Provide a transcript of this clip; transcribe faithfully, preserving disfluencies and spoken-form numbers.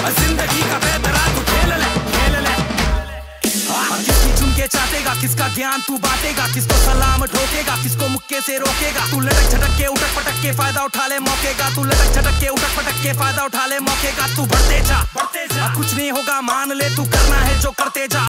जिंदगी का बेदरा तू खेल ले खेल ले। किसकी झुमके चाटेगा, किसका ज्ञान तू बांटेगा, किसको सलाम ठोकेगा, किसको मुक्के से रोकेगा। तू लटक झटक के उठक पटक के फायदा उठा ले मौके का, तू लटक झटक के उठक पटक के फायदा उठा ले मौके का। तू बढ़ते जा बढ़ते जा, कुछ नहीं होगा मान ले, तू करना है जो करते जा।